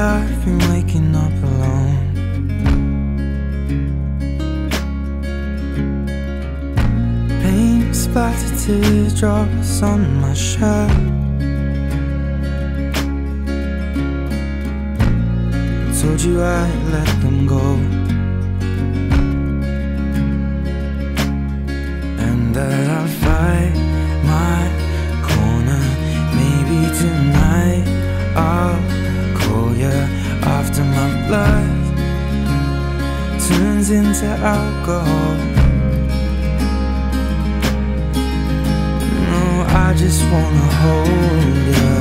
I've been waking up alone. Paint splattered teardrops on my shirt. I told you I'd let them go, and that I'll fight my corner. Maybe tonight I'll call you after my blood turns into alcohol. No, I just wanna hold you.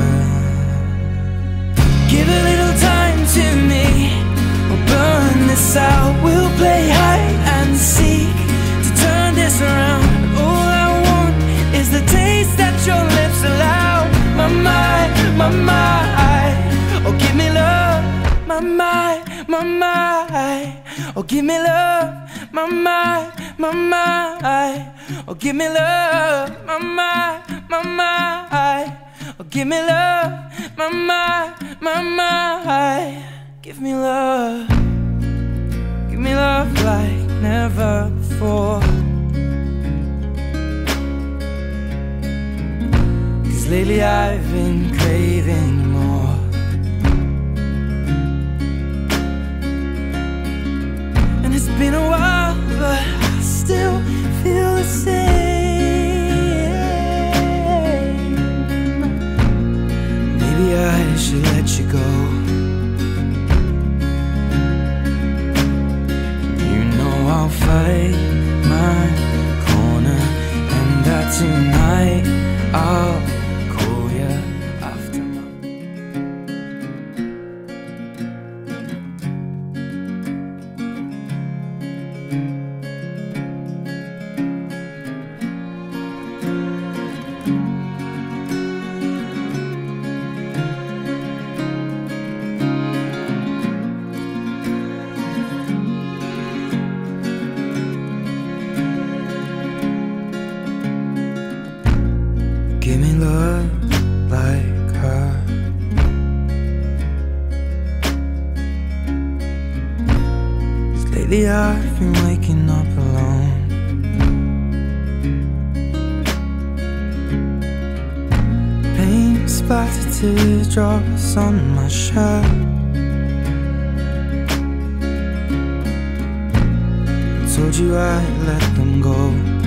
Give a little time to me, we'll burn this out. We'll play hide and seek to turn this around. All I want is the taste that your lips allow. My mind, oh give me love. My mind, oh give me love. My mind, oh give me love. My mind, oh give me love. My mind, give me love. Give me love like never before. Lately I've been craving more. And it's been a while, but I still feel the same. Maybe I should let you go. You know I'll fight my corner, and that tonight I'll give me love like her. Lately I've been waking up alone. Paint splattered teardrops on my shirt. I told you I'd let them go,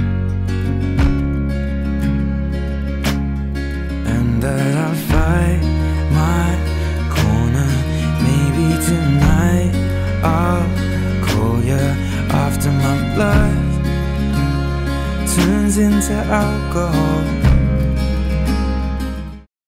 that I'll fight my corner. Maybe tonight I'll call you after my blood turns into alcohol.